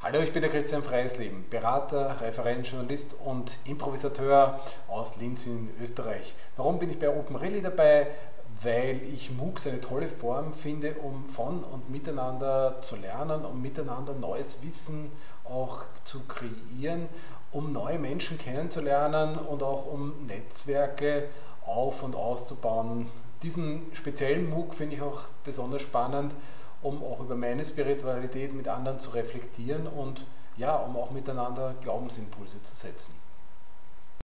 Hallo, ich bin der Christian Freisleben, Berater, Referent, Journalist und Improvisateur aus Linz in Österreich. Warum bin ich bei Open Really dabei? Weil ich MOOCs eine tolle Form finde, um von und miteinander zu lernen, um miteinander neues Wissen auch zu kreieren, um neue Menschen kennenzulernen und auch um Netzwerke auf- und auszubauen. Diesen speziellen MOOC finde ich auch besonders spannend, um auch über meine Spiritualität mit anderen zu reflektieren und ja, um auch miteinander Glaubensimpulse zu setzen.